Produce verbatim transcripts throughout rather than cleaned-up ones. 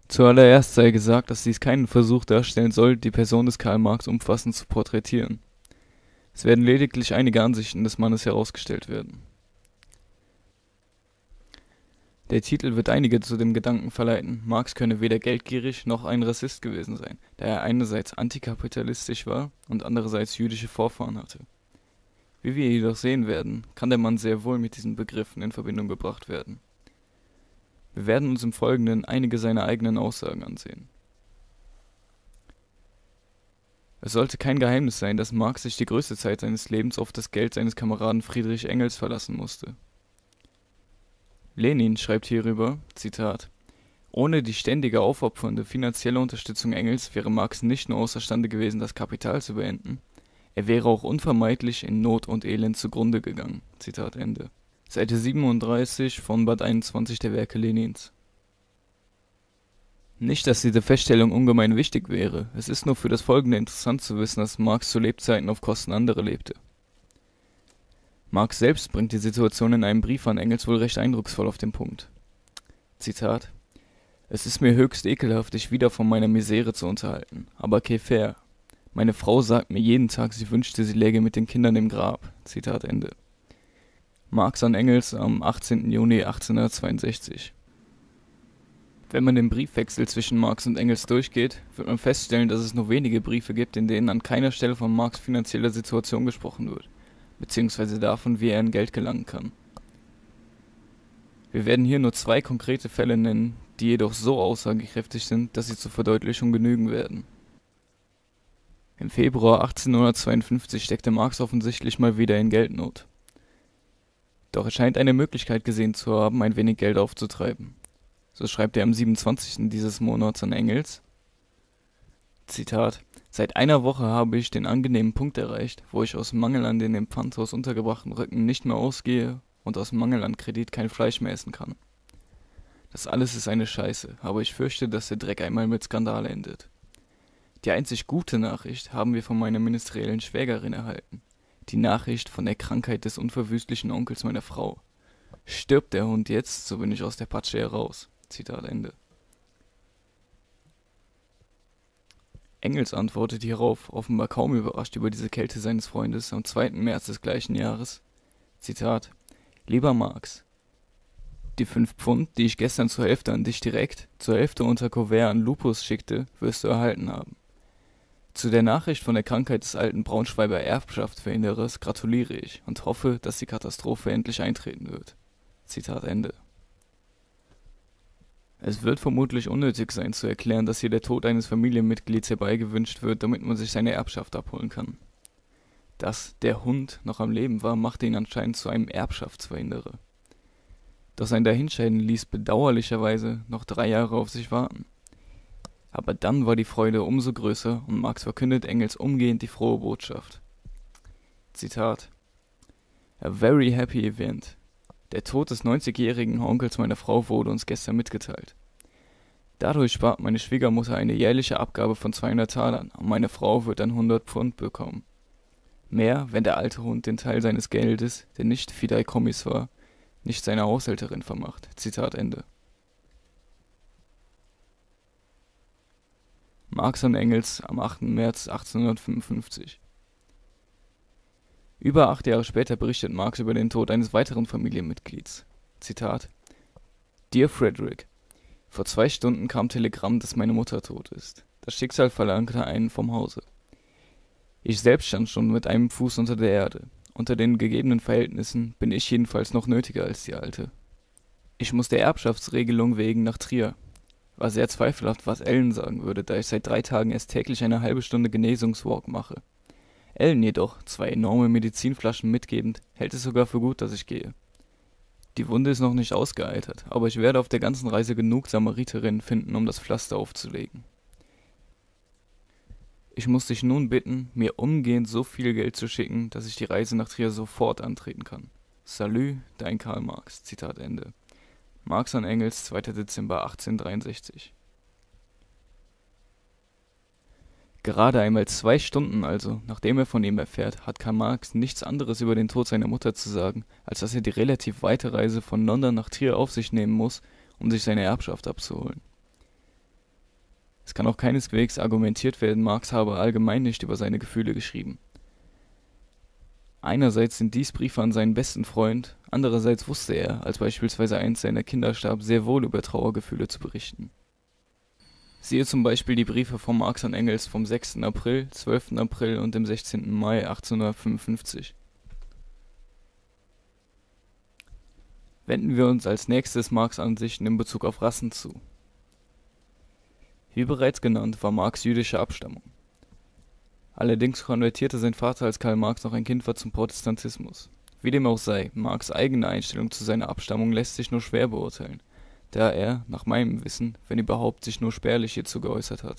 Zuallererst sei gesagt, dass dies keinen Versuch darstellen soll, die Person des Karl Marx umfassend zu porträtieren. Es werden lediglich einige Ansichten des Mannes herausgestellt werden. Der Titel wird einige zu dem Gedanken verleiten, Marx könne weder geldgierig noch ein Rassist gewesen sein, da er einerseits antikapitalistisch war und andererseits jüdische Vorfahren hatte. Wie wir jedoch sehen werden, kann der Mann sehr wohl mit diesen Begriffen in Verbindung gebracht werden. Wir werden uns im Folgenden einige seiner eigenen Aussagen ansehen. Es sollte kein Geheimnis sein, dass Marx sich die größte Zeit seines Lebens auf das Geld seines Kameraden Friedrich Engels verlassen musste. Lenin schreibt hierüber, Zitat, ohne die ständige aufopfernde finanzielle Unterstützung Engels wäre Marx nicht nur außerstande gewesen, das Kapital zu beenden, er wäre auch unvermeidlich in Not und Elend zugrunde gegangen. Zitat Ende. Seite siebenunddreißig von Band einundzwanzig der Werke Lenins. Nicht, dass diese Feststellung ungemein wichtig wäre, es ist nur für das Folgende interessant zu wissen, dass Marx zu Lebzeiten auf Kosten anderer lebte. Marx selbst bringt die Situation in einem Brief an Engels wohl recht eindrucksvoll auf den Punkt. Zitat: Es ist mir höchst ekelhaft, dich wieder von meiner Misere zu unterhalten, aber qu'est faire? Meine Frau sagt mir jeden Tag, sie wünschte, sie läge mit den Kindern im Grab. Zitat Ende. Marx an Engels am achtzehnten Juni achtzehnhundertzweiundsechzig. Wenn man den Briefwechsel zwischen Marx und Engels durchgeht, wird man feststellen, dass es nur wenige Briefe gibt, in denen an keiner Stelle von Marx' finanzieller Situation gesprochen wird, beziehungsweise davon, wie er an Geld gelangen kann. Wir werden hier nur zwei konkrete Fälle nennen, die jedoch so aussagekräftig sind, dass sie zur Verdeutlichung genügen werden. Im Februar achtzehnhundertzweiundfünfzig steckte Marx offensichtlich mal wieder in Geldnot. Doch er scheint eine Möglichkeit gesehen zu haben, ein wenig Geld aufzutreiben. So schreibt er am siebenundzwanzigsten dieses Monats an Engels, Zitat, seit einer Woche habe ich den angenehmen Punkt erreicht, wo ich aus Mangel an den im Pfandhaus untergebrachten Röcken nicht mehr ausgehe und aus Mangel an Kredit kein Fleisch mehr essen kann. Das alles ist eine Scheiße, aber ich fürchte, dass der Dreck einmal mit Skandal endet. Die einzig gute Nachricht haben wir von meiner ministeriellen Schwägerin erhalten. Die Nachricht von der Krankheit des unverwüstlichen Onkels meiner Frau. Stirbt der Hund jetzt, so bin ich aus der Patsche heraus. Zitat Ende. Engels antwortet hierauf, offenbar kaum überrascht über diese Kälte seines Freundes, am zweiten März des gleichen Jahres, Zitat, Lieber Marx, die fünf Pfund, die ich gestern zur Hälfte an dich direkt, zur Hälfte unter Kuvert an Lupus schickte, wirst du erhalten haben. Zu der Nachricht von der Krankheit des alten Braunschweiber Erbschaftsverhinderers gratuliere ich und hoffe, dass die Katastrophe endlich eintreten wird. Zitat Ende. Es wird vermutlich unnötig sein zu erklären, dass hier der Tod eines Familienmitglieds herbeigewünscht wird, damit man sich seine Erbschaft abholen kann. Dass der Hund noch am Leben war, machte ihn anscheinend zu einem Erbschaftsverhinderer. Doch sein Dahinscheiden ließ bedauerlicherweise noch drei Jahre auf sich warten. Aber dann war die Freude umso größer und Marx verkündet Engels umgehend die frohe Botschaft. Zitat: A very happy event. Der Tod des neunzigjährigen Onkels meiner Frau wurde uns gestern mitgeteilt. Dadurch spart meine Schwiegermutter eine jährliche Abgabe von zweihundert Talern und meine Frau wird dann hundert Pfund bekommen. Mehr, wenn der alte Hund den Teil seines Geldes, der nicht Fideikommiss war, nicht seiner Haushälterin vermacht. Zitat Ende. Marx an Engels am achten März achtzehnhundertfünfundfünfzig. Über acht Jahre später berichtet Marx über den Tod eines weiteren Familienmitglieds. Zitat: Dear Frederick, vor zwei Stunden kam Telegramm, dass meine Mutter tot ist. Das Schicksal verlangte einen vom Hause. Ich selbst stand schon mit einem Fuß unter der Erde. Unter den gegebenen Verhältnissen bin ich jedenfalls noch nötiger als die Alte. Ich muss der Erbschaftsregelung wegen nach Trier. War sehr zweifelhaft, was Ellen sagen würde, da ich seit drei Tagen erst täglich eine halbe Stunde Genesungswalk mache. Ellen jedoch, zwei enorme Medizinflaschen mitgebend, hält es sogar für gut, dass ich gehe. Die Wunde ist noch nicht ausgeeitert, aber ich werde auf der ganzen Reise genug Samariterinnen finden, um das Pflaster aufzulegen. Ich muss dich nun bitten, mir umgehend so viel Geld zu schicken, dass ich die Reise nach Trier sofort antreten kann. Salü, dein Karl Marx. Zitat Ende. Marx an Engels, zweiter Dezember achtzehnhundertdreiundsechzig. Gerade einmal zwei Stunden also, nachdem er von ihm erfährt, hat Karl Marx nichts anderes über den Tod seiner Mutter zu sagen, als dass er die relativ weite Reise von London nach Trier auf sich nehmen muss, um sich seine Erbschaft abzuholen. Es kann auch keineswegs argumentiert werden, Marx habe allgemein nicht über seine Gefühle geschrieben. Einerseits sind dies Briefe an seinen besten Freund, andererseits wusste er, als beispielsweise eins seiner Kinder starb, sehr wohl über Trauergefühle zu berichten. Siehe zum Beispiel die Briefe von Marx an Engels vom sechsten April, zwölften April und dem sechzehnten Mai achtzehnhundertfünfundfünfzig. Wenden wir uns als nächstes Marx' Ansichten in Bezug auf Rassen zu. Wie bereits genannt, war Marx jüdischer Abstammung. Allerdings konvertierte sein Vater, als Karl Marx noch ein Kind war, zum Protestantismus. Wie dem auch sei, Marx' eigene Einstellung zu seiner Abstammung lässt sich nur schwer beurteilen, da er, nach meinem Wissen, wenn überhaupt, sich nur spärlich hierzu geäußert hat.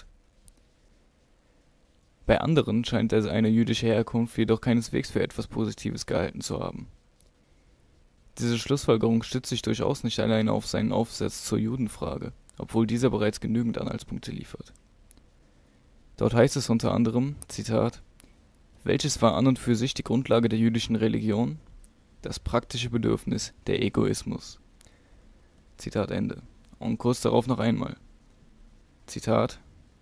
Bei anderen scheint er seine jüdische Herkunft jedoch keineswegs für etwas Positives gehalten zu haben. Diese Schlussfolgerung stützt sich durchaus nicht alleine auf seinen Aufsatz zur Judenfrage, obwohl dieser bereits genügend Anhaltspunkte liefert. Dort heißt es unter anderem, Zitat, welches war an und für sich die Grundlage der jüdischen Religion? Das praktische Bedürfnis, der Egoismus. Zitat Ende. Und kurz darauf noch einmal. Zitat,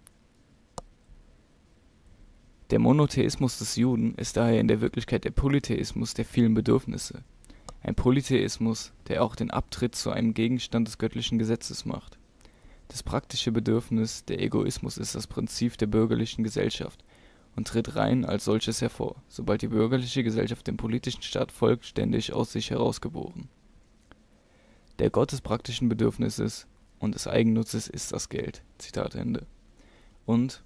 der Monotheismus des Juden ist daher in der Wirklichkeit der Polytheismus der vielen Bedürfnisse. Ein Polytheismus, der auch den Abtritt zu einem Gegenstand des göttlichen Gesetzes macht. Das praktische Bedürfnis, der Egoismus, ist das Prinzip der bürgerlichen Gesellschaft und tritt rein als solches hervor, sobald die bürgerliche Gesellschaft dem politischen Staat vollständig aus sich herausgeboren. Der Gott des praktischen Bedürfnisses und des Eigennutzes ist das Geld. Zitat Ende. Und,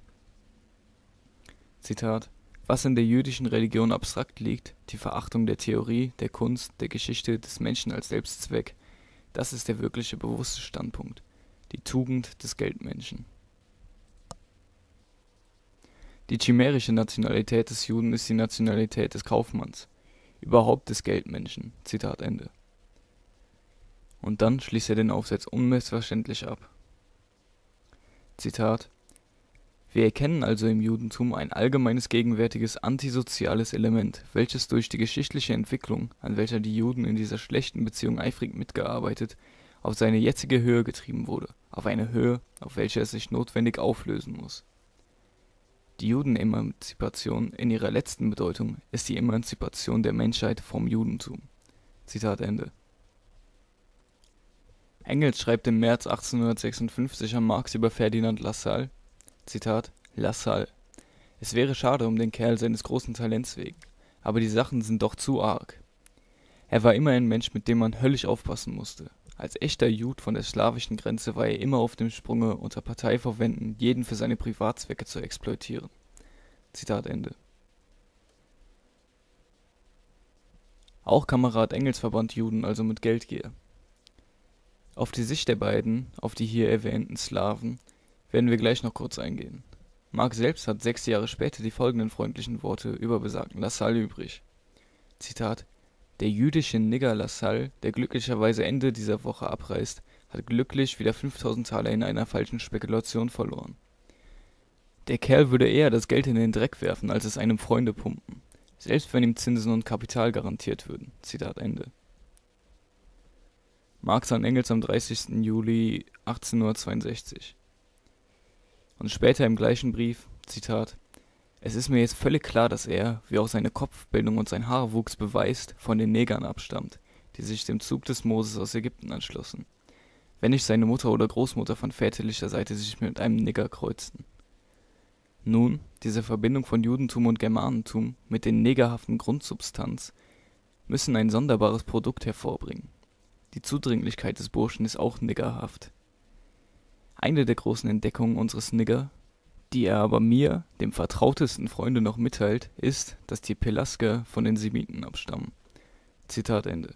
Zitat, was in der jüdischen Religion abstrakt liegt, die Verachtung der Theorie, der Kunst, der Geschichte, des Menschen als Selbstzweck, das ist der wirkliche bewusste Standpunkt, die Tugend des Geldmenschen. Die chimärische Nationalität des Juden ist die Nationalität des Kaufmanns, überhaupt des Geldmenschen. Zitat Ende. Und dann schließt er den Aufsatz unmissverständlich ab. Zitat, wir erkennen also im Judentum ein allgemeines gegenwärtiges antisoziales Element, welches durch die geschichtliche Entwicklung, an welcher die Juden in dieser schlechten Beziehung eifrig mitgearbeitet, auf seine jetzige Höhe getrieben wurde, auf eine Höhe, auf welche es sich notwendig auflösen muss. Die Judenemanzipation in ihrer letzten Bedeutung ist die Emanzipation der Menschheit vom Judentum. Zitat Ende. Engels schreibt im März achtzehnhundertsechsundfünfzig an Marx über Ferdinand Lassalle, Zitat, Lassalle. Es wäre schade um den Kerl seines großen Talents wegen, aber die Sachen sind doch zu arg. Er war immer ein Mensch, mit dem man höllisch aufpassen musste. Als echter Jud von der slawischen Grenze war er immer auf dem Sprunge, unter Parteivorwänden jeden für seine Privatzwecke zu exploitieren. Zitat Ende. Auch Kamerad Engels verband Juden also mit Geldgier. Auf die Sicht der beiden, auf die hier erwähnten Slawen, werden wir gleich noch kurz eingehen. Marx selbst hat sechs Jahre später die folgenden freundlichen Worte über besagten Lassalle übrig. Zitat, der jüdische Nigger Lassalle, der glücklicherweise Ende dieser Woche abreist, hat glücklich wieder fünftausend Taler in einer falschen Spekulation verloren. Der Kerl würde eher das Geld in den Dreck werfen, als es einem Freunde pumpen, selbst wenn ihm Zinsen und Kapital garantiert würden. Zitat Ende. Marx an Engels am dreißigsten Juli achtzehnhundertzweiundsechzig. Und später im gleichen Brief, Zitat, es ist mir jetzt völlig klar, dass er, wie auch seine Kopfbildung und sein Haarwuchs beweist, von den Negern abstammt, die sich dem Zug des Moses aus Ägypten anschlossen, wenn nicht seine Mutter oder Großmutter von väterlicher Seite sich mit einem Nigger kreuzten. Nun, diese Verbindung von Judentum und Germanentum mit den negerhaften Grundsubstanz müssen ein sonderbares Produkt hervorbringen. Die Zudringlichkeit des Burschen ist auch niggerhaft. Eine der großen Entdeckungen unseres Nigger, die er aber mir, dem vertrautesten Freunde, noch mitteilt, ist, dass die Pelasger von den Semiten abstammen. Zitat Ende.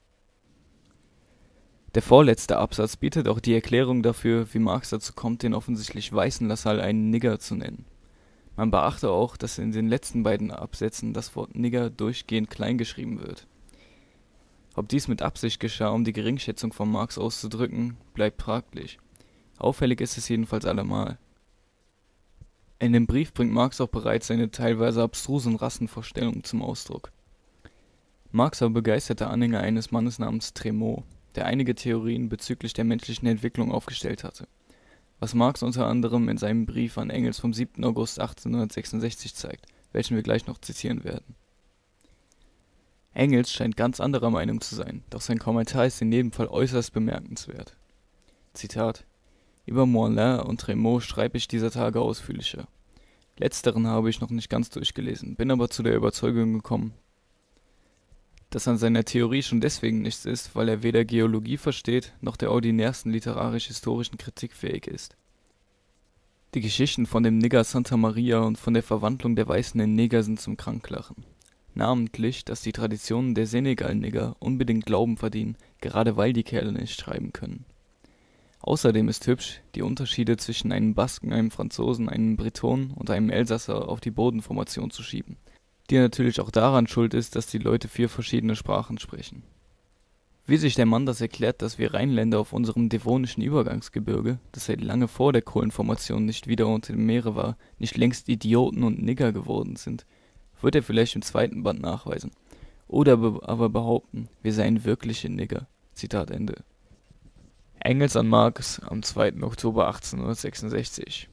Der vorletzte Absatz bietet auch die Erklärung dafür, wie Marx dazu kommt, den offensichtlich weißen Lassalle einen Nigger zu nennen. Man beachte auch, dass in den letzten beiden Absätzen das Wort Nigger durchgehend kleingeschrieben wird. Ob dies mit Absicht geschah, um die Geringschätzung von Marx auszudrücken, bleibt fraglich. Auffällig ist es jedenfalls allemal. In dem Brief bringt Marx auch bereits seine teilweise abstrusen Rassenvorstellungen zum Ausdruck. Marx war begeisterter Anhänger eines Mannes namens Tremoux, der einige Theorien bezüglich der menschlichen Entwicklung aufgestellt hatte. was Marx unter anderem in seinem Brief an Engels vom siebten August achtzehnhundertsechsundsechzig zeigt, welchen wir gleich noch zitieren werden. Engels scheint ganz anderer Meinung zu sein, doch sein Kommentar ist in jedem Fall äußerst bemerkenswert. Zitat: Über Moinlin und Trémaux schreibe ich dieser Tage ausführlicher. Letzteren habe ich noch nicht ganz durchgelesen, bin aber zu der Überzeugung gekommen, dass an seiner Theorie schon deswegen nichts ist, weil er weder Geologie versteht, noch der ordinärsten literarisch-historischen Kritik fähig ist. Die Geschichten von dem Nigger Santa Maria und von der Verwandlung der Weißen in Neger sind zum Kranklachen. Namentlich, dass die Traditionen der Senegal-Nigger unbedingt Glauben verdienen, gerade weil die Kerle nicht schreiben können. Außerdem ist hübsch, die Unterschiede zwischen einem Basken, einem Franzosen, einem Bretonen und einem Elsasser auf die Bodenformation zu schieben, die natürlich auch daran schuld ist, dass die Leute vier verschiedene Sprachen sprechen. Wie sich der Mann das erklärt, dass wir Rheinländer auf unserem devonischen Übergangsgebirge, das seit lange vor der Kohlenformation nicht wieder unter dem Meere war, nicht längst Idioten und Nigger geworden sind, wird er vielleicht im zweiten Band nachweisen. Oder be aber behaupten, wir seien wirkliche Nigger. Zitat Ende. Engels an Marx am zweiten Oktober achtzehnhundertsechsundsechzig.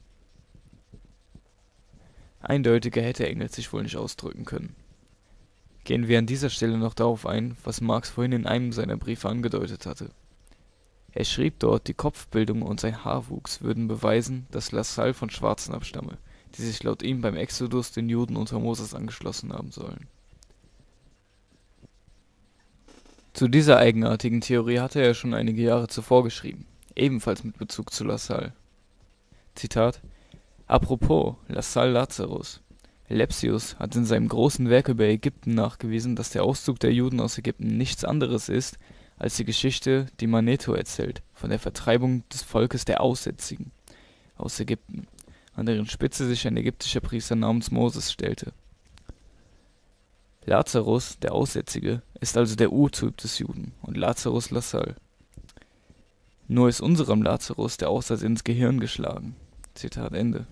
Eindeutiger hätte Engels sich wohl nicht ausdrücken können. Gehen wir an dieser Stelle noch darauf ein, was Marx vorhin in einem seiner Briefe angedeutet hatte. Er schrieb dort, die Kopfbildung und sein Haarwuchs würden beweisen, dass Lassalle von Schwarzen abstamme, die sich laut ihm beim Exodus den Juden unter Moses angeschlossen haben sollen. Zu dieser eigenartigen Theorie hatte er schon einige Jahre zuvor geschrieben, ebenfalls mit Bezug zu Lassalle. Zitat: Apropos, Lassalle Lazarus. Lepsius hat in seinem großen Werk über Ägypten nachgewiesen, dass der Auszug der Juden aus Ägypten nichts anderes ist, als die Geschichte, die Manetho erzählt, von der Vertreibung des Volkes der Aussätzigen aus Ägypten, an deren Spitze sich ein ägyptischer Priester namens Moses stellte. Lazarus, der Aussätzige, ist also der Urtyp des Juden und Lazarus Lassalle. Nur ist unserem Lazarus der Aussatz ins Gehirn geschlagen. Zitat Ende.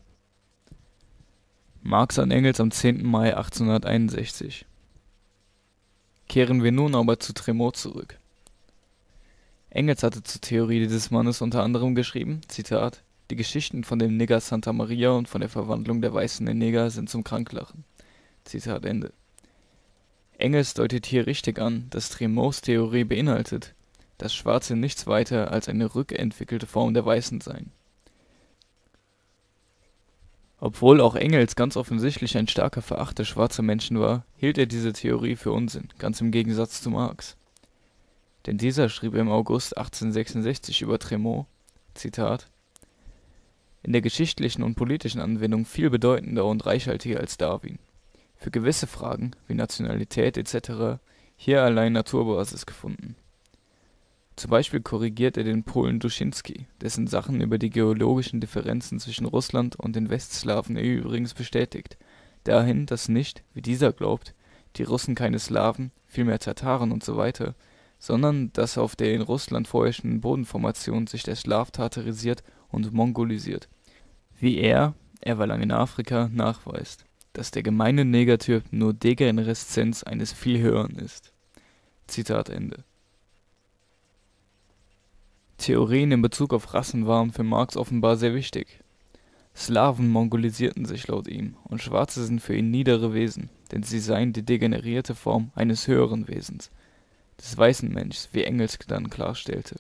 Marx an Engels am zehnten Mai achtzehnhunderteinundsechzig. Kehren wir nun aber zu Trémaux zurück. Engels hatte zur Theorie dieses Mannes unter anderem geschrieben, Zitat: Die Geschichten von dem Nigger Santa Maria und von der Verwandlung der Weißen in Neger sind zum Kranklachen. Zitat Ende. Engels deutet hier richtig an, dass Trémaux' Theorie beinhaltet, dass Schwarze nichts weiter als eine rückentwickelte Form der Weißen seien. Obwohl auch Engels ganz offensichtlich ein starker Verachter schwarzer Menschen war, hielt er diese Theorie für Unsinn, ganz im Gegensatz zu Marx. Denn dieser schrieb im August achtzehnhundertsechsundsechzig über Trémaux, Zitat: In der geschichtlichen und politischen Anwendung viel bedeutender und reichhaltiger als Darwin. Für gewisse Fragen, wie Nationalität et cetera, hier allein Naturbasis gefunden. Zum Beispiel korrigiert er den Polen Duszinski, dessen Sachen über die geologischen Differenzen zwischen Russland und den Westslawen er übrigens bestätigt, dahin, dass nicht, wie dieser glaubt, die Russen keine Slawen, vielmehr Tataren usw., sondern dass auf der in Russland vorherrschenden Bodenformation sich der Slaw tatarisiert und mongolisiert, wie er, er war lange in Afrika, nachweist, dass der gemeine Negertyp nur Degenereszenz eines viel höheren ist. Zitat Ende. Theorien in Bezug auf Rassen waren für Marx offenbar sehr wichtig. Slawen mongolisierten sich laut ihm, und Schwarze sind für ihn niedere Wesen, denn sie seien die degenerierte Form eines höheren Wesens, des weißen Menschs, wie Engels dann klarstellte.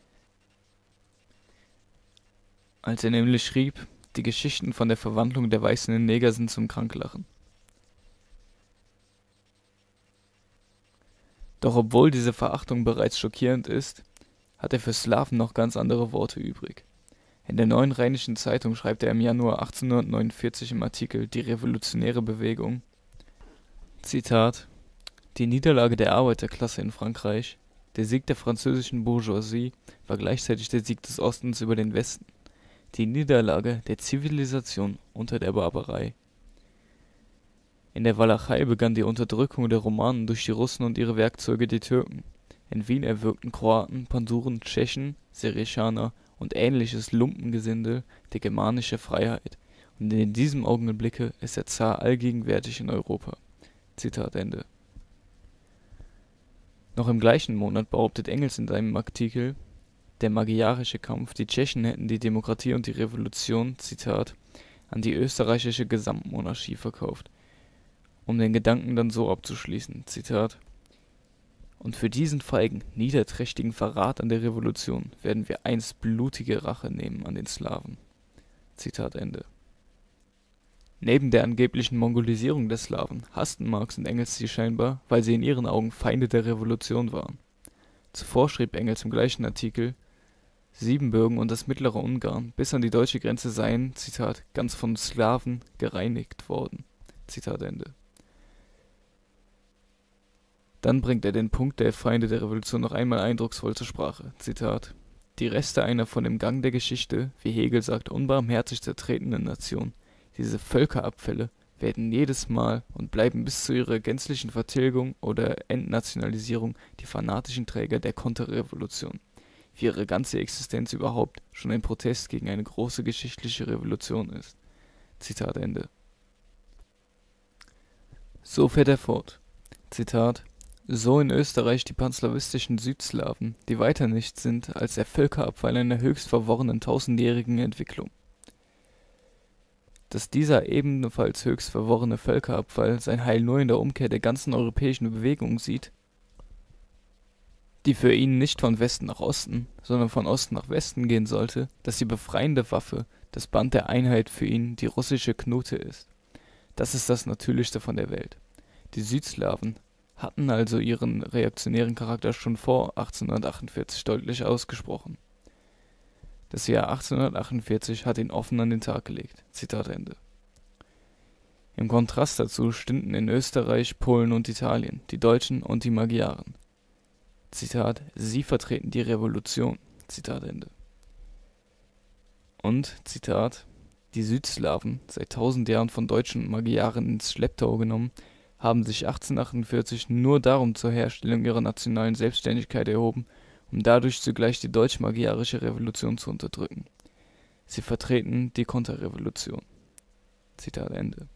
Als er nämlich schrieb, die Geschichten von der Verwandlung der Weißen in Neger sind zum Kranklachen. Doch obwohl diese Verachtung bereits schockierend ist, hat er für Slawen noch ganz andere Worte übrig. In der Neuen Rheinischen Zeitung schreibt er im Januar achtzehnhundertneunundvierzig im Artikel Die revolutionäre Bewegung, Zitat: Die Niederlage der Arbeiterklasse in Frankreich, der Sieg der französischen Bourgeoisie, war gleichzeitig der Sieg des Ostens über den Westen, die Niederlage der Zivilisation unter der Barbarei. In der Walachei begann die Unterdrückung der Romanen durch die Russen und ihre Werkzeuge die Türken. In Wien erwirkten Kroaten, Panduren, Tschechen, Sereschaner und ähnliches Lumpengesindel die germanische Freiheit, und in diesem Augenblicke ist der Zar allgegenwärtig in Europa. Zitat Ende. Noch im gleichen Monat behauptet Engels in seinem Artikel, Der magyarische Kampf, die Tschechen hätten die Demokratie und die Revolution, Zitat, an die österreichische Gesamtmonarchie verkauft, um den Gedanken dann so abzuschließen, Zitat, und für diesen feigen, niederträchtigen Verrat an der Revolution werden wir einst blutige Rache nehmen an den Slawen. Zitat Ende. Neben der angeblichen Mongolisierung der Slawen hassten Marx und Engels sie scheinbar, weil sie in ihren Augen Feinde der Revolution waren. Zuvor schrieb Engels im gleichen Artikel, Siebenbürgen und das mittlere Ungarn bis an die deutsche Grenze seien, Zitat, ganz von Slawen gereinigt worden. Zitat Ende. Dann bringt er den Punkt der Feinde der Revolution noch einmal eindrucksvoll zur Sprache. Zitat: Die Reste einer von dem Gang der Geschichte, wie Hegel sagt, unbarmherzig zertretenen Nation, diese Völkerabfälle, werden jedes Mal und bleiben bis zu ihrer gänzlichen Vertilgung oder Entnationalisierung die fanatischen Träger der Konterrevolution, wie ihre ganze Existenz überhaupt schon ein Protest gegen eine große geschichtliche Revolution ist. Zitat Ende. So fährt er fort. Zitat: So in Österreich die panslawistischen Südslawen, die weiter nichts sind als der Völkerabfall einer höchst verworrenen tausendjährigen Entwicklung. Dass dieser ebenfalls höchst verworrene Völkerabfall sein Heil nur in der Umkehr der ganzen europäischen Bewegung sieht, die für ihn nicht von Westen nach Osten, sondern von Osten nach Westen gehen sollte, dass die befreiende Waffe, das Band der Einheit für ihn die russische Knute ist. Das ist das Natürlichste von der Welt. Die Südslawen hatten also ihren reaktionären Charakter schon vor achtzehnhundertachtundvierzig deutlich ausgesprochen. Das Jahr achtzehnhundertachtundvierzig hat ihn offen an den Tag gelegt. Zitat Ende. Im Kontrast dazu stünden in Österreich, Polen und Italien die Deutschen und die Magyaren. Zitat: Sie vertreten die Revolution. Zitat Ende. Und, Zitat, die Südslawen, seit tausend Jahren von Deutschen und Magyaren ins Schlepptau genommen, haben sich achtzehnhundertachtundvierzig nur darum zur Herstellung ihrer nationalen Selbstständigkeit erhoben, um dadurch zugleich die deutsch-magyarische Revolution zu unterdrücken. Sie vertreten die Konterrevolution. Zitat Ende.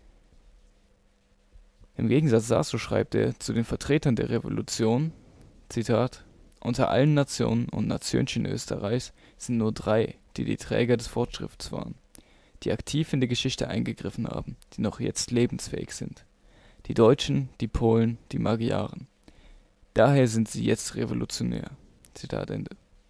Im Gegensatz dazu schreibt er zu den Vertretern der Revolution, Zitat: Unter allen Nationen und Nationchen Österreichs sind nur drei, die die Träger des Fortschritts waren, die aktiv in die Geschichte eingegriffen haben, die noch jetzt lebensfähig sind. Die Deutschen, die Polen, die Magyaren. Daher sind sie jetzt revolutionär. Zitat Ende.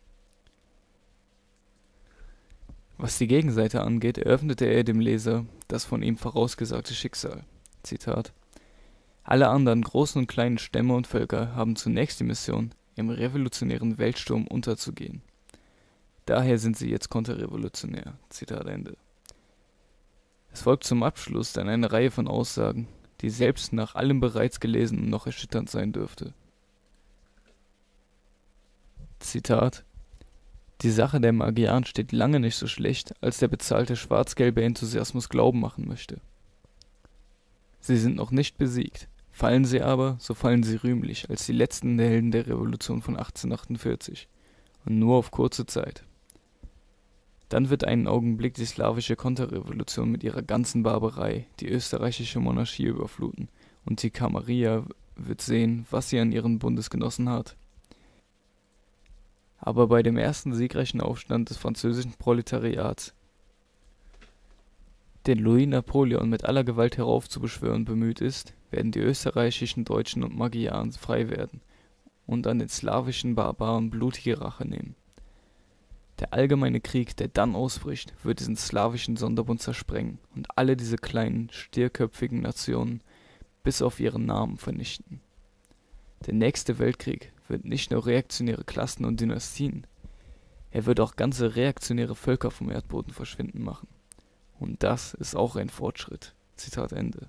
Was die Gegenseite angeht, eröffnete er dem Leser das von ihm vorausgesagte Schicksal. Zitat: Alle anderen großen und kleinen Stämme und Völker haben zunächst die Mission, im revolutionären Weltsturm unterzugehen. Daher sind sie jetzt konterrevolutionär. Zitat Ende. Es folgt zum Abschluss dann eine Reihe von Aussagen, die selbst nach allem bereits Gelesenen noch erschütternd sein dürfte. Zitat: Die Sache der Magyaren steht lange nicht so schlecht, als der bezahlte schwarz-gelbe Enthusiasmus glauben machen möchte. Sie sind noch nicht besiegt. Fallen sie aber, so fallen sie rühmlich, als die letzten Helden der Revolution von achtzehnhundertachtundvierzig. Und nur auf kurze Zeit. Dann wird einen Augenblick die slawische Konterrevolution mit ihrer ganzen Barbarei die österreichische Monarchie überfluten, und die Camarilla wird sehen, was sie an ihren Bundesgenossen hat. Aber bei dem ersten siegreichen Aufstand des französischen Proletariats, den Louis Napoleon mit aller Gewalt heraufzubeschwören bemüht ist, werden die österreichischen Deutschen und Magyaren frei werden und an den slawischen Barbaren blutige Rache nehmen. Der allgemeine Krieg, der dann ausbricht, wird diesen slawischen Sonderbund zersprengen und alle diese kleinen, stierköpfigen Nationen bis auf ihren Namen vernichten. Der nächste Weltkrieg wird nicht nur reaktionäre Klassen und Dynastien, er wird auch ganze reaktionäre Völker vom Erdboden verschwinden machen. Und das ist auch ein Fortschritt. Zitat Ende.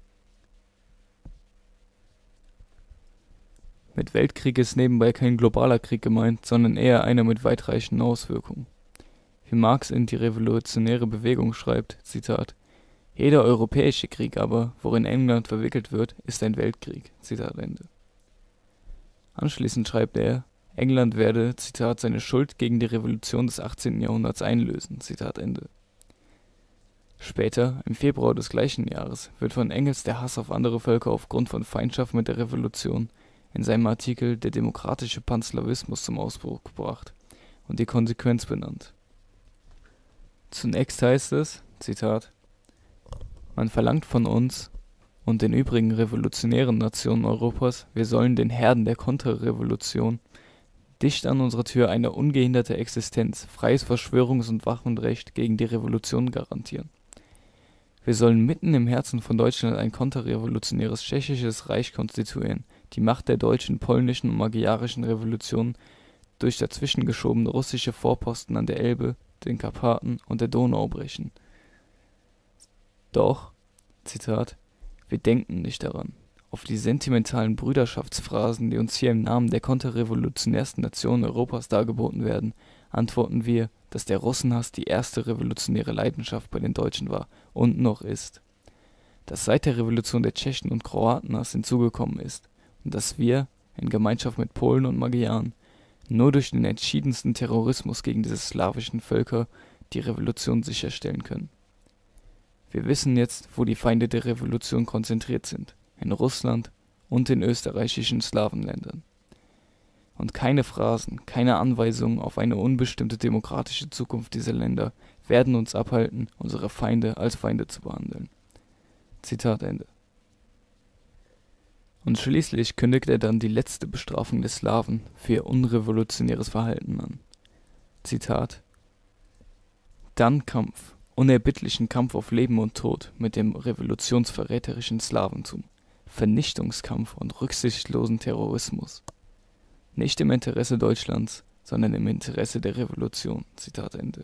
Mit Weltkrieg ist nebenbei kein globaler Krieg gemeint, sondern eher einer mit weitreichenden Auswirkungen. Wie Marx in die revolutionäre Bewegung schreibt, Zitat: Jeder europäische Krieg aber, worin England verwickelt wird, ist ein Weltkrieg. Zitat Ende. Anschließend schreibt er, England werde, Zitat, seine Schuld gegen die Revolution des achtzehnten Jahrhunderts einlösen. Zitat Ende. Später, im Februar des gleichen Jahres, wird von Engels der Hass auf andere Völker aufgrund von Feindschaft mit der Revolution in seinem Artikel Der demokratische Panslawismus zum Ausbruch gebracht, und die Konsequenz benannt. Zunächst heißt es, Zitat: Man verlangt von uns und den übrigen revolutionären Nationen Europas, wir sollen den Herden der Konterrevolution dicht an unserer Tür eine ungehinderte Existenz, freies Verschwörungs- und Waffenrecht gegen die Revolution garantieren. Wir sollen mitten im Herzen von Deutschland ein konterrevolutionäres tschechisches Reich konstituieren, die Macht der deutschen, polnischen und magyarischen Revolution durch dazwischen geschobene russische Vorposten an der Elbe, den Karpaten und der Donau brechen. Doch, Zitat, wir denken nicht daran. Auf die sentimentalen Brüderschaftsphrasen, die uns hier im Namen der konterrevolutionärsten Nation Europas dargeboten werden, antworten wir, dass der Russenhass die erste revolutionäre Leidenschaft bei den Deutschen war und noch ist. Dass seit der Revolution der Tschechen und Kroaten Hass hinzugekommen ist und dass wir, in Gemeinschaft mit Polen und Magyaren, nur durch den entschiedensten Terrorismus gegen diese slawischen Völker die Revolution sicherstellen können. Wir wissen jetzt, wo die Feinde der Revolution konzentriert sind: in Russland und den österreichischen Slawenländern. Und keine Phrasen, keine Anweisungen auf eine unbestimmte demokratische Zukunft dieser Länder werden uns abhalten, unsere Feinde als Feinde zu behandeln. Zitat Ende. Und schließlich kündigt er dann die letzte Bestrafung der Slawen für ihr unrevolutionäres Verhalten an. Zitat: Dann Kampf, unerbittlichen Kampf auf Leben und Tod mit dem revolutionsverräterischen Slawentum, Vernichtungskampf und rücksichtslosen Terrorismus. Nicht im Interesse Deutschlands, sondern im Interesse der Revolution. Zitat Ende.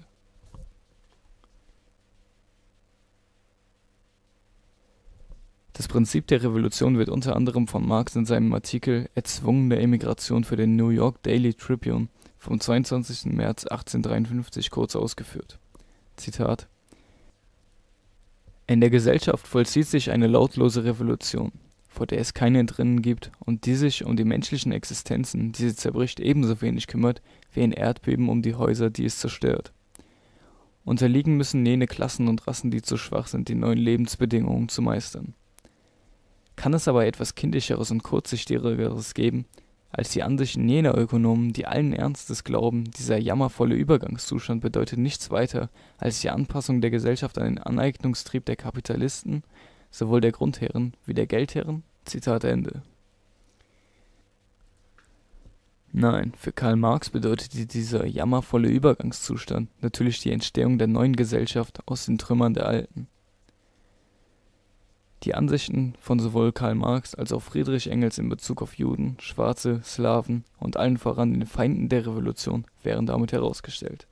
Das Prinzip der Revolution wird unter anderem von Marx in seinem Artikel Erzwungene Emigration für den New York Daily Tribune vom zweiundzwanzigsten März achtzehnhundertdreiundfünfzig kurz ausgeführt. Zitat: In der Gesellschaft vollzieht sich eine lautlose Revolution, vor der es kein Entrinnen gibt und die sich um die menschlichen Existenzen, die sie zerbricht, ebenso wenig kümmert wie ein Erdbeben um die Häuser, die es zerstört. Unterliegen müssen jene Klassen und Rassen, die zu schwach sind, die neuen Lebensbedingungen zu meistern. Kann es aber etwas Kindischeres und Kurzsichtigeres geben, als die Ansichten jener Ökonomen, die allen Ernstes glauben, dieser jammervolle Übergangszustand bedeutet nichts weiter als die Anpassung der Gesellschaft an den Aneignungstrieb der Kapitalisten, sowohl der Grundherren wie der Geldherren? Zitat Ende. Nein, für Karl Marx bedeutete dieser jammervolle Übergangszustand natürlich die Entstehung der neuen Gesellschaft aus den Trümmern der alten. Die Ansichten von sowohl Karl Marx als auch Friedrich Engels in Bezug auf Juden, Schwarze, Slawen und allen voran den Feinden der Revolution wären damit herausgestellt.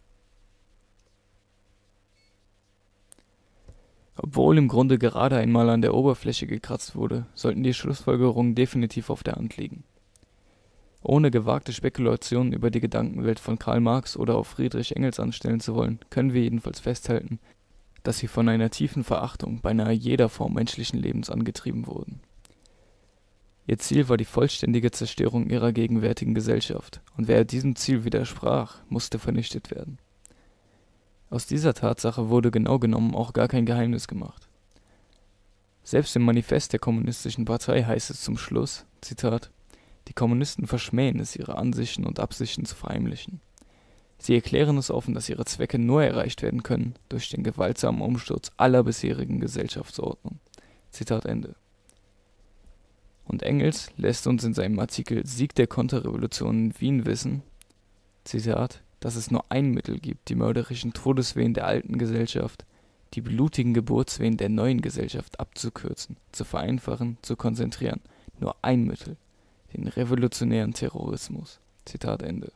Obwohl im Grunde gerade einmal an der Oberfläche gekratzt wurde, sollten die Schlussfolgerungen definitiv auf der Hand liegen. Ohne gewagte Spekulationen über die Gedankenwelt von Karl Marx oder auf Friedrich Engels anstellen zu wollen, können wir jedenfalls festhalten, dass sie von einer tiefen Verachtung beinahe jeder Form menschlichen Lebens angetrieben wurden. Ihr Ziel war die vollständige Zerstörung ihrer gegenwärtigen Gesellschaft, und wer diesem Ziel widersprach, musste vernichtet werden. Aus dieser Tatsache wurde genau genommen auch gar kein Geheimnis gemacht. Selbst im Manifest der Kommunistischen Partei heißt es zum Schluss, Zitat: Die Kommunisten verschmähen es, ihre Ansichten und Absichten zu verheimlichen. Sie erklären es offen, dass ihre Zwecke nur erreicht werden können durch den gewaltsamen Umsturz aller bisherigen Gesellschaftsordnung. Zitat Ende. Und Engels lässt uns in seinem Artikel Sieg der Konterrevolution in Wien wissen, Zitat: dass es nur ein Mittel gibt, die mörderischen Todeswehen der alten Gesellschaft, die blutigen Geburtswehen der neuen Gesellschaft abzukürzen, zu vereinfachen, zu konzentrieren. Nur ein Mittel, den revolutionären Terrorismus. Zitat Ende.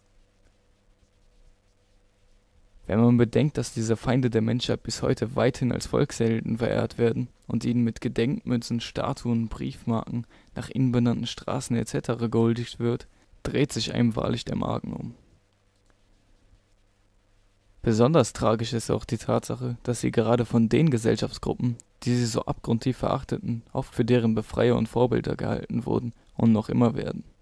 Wenn man bedenkt, dass diese Feinde der Menschheit bis heute weithin als Volkshelden verehrt werden und ihnen mit Gedenkmünzen, Statuen, Briefmarken nach ihnen benannten Straßen et cetera gehuldigt wird, dreht sich einem wahrlich der Magen um. Besonders tragisch ist auch die Tatsache, dass sie gerade von den Gesellschaftsgruppen, die sie so abgrundtief verachteten, oft für deren Befreier und Vorbilder gehalten wurden und noch immer werden.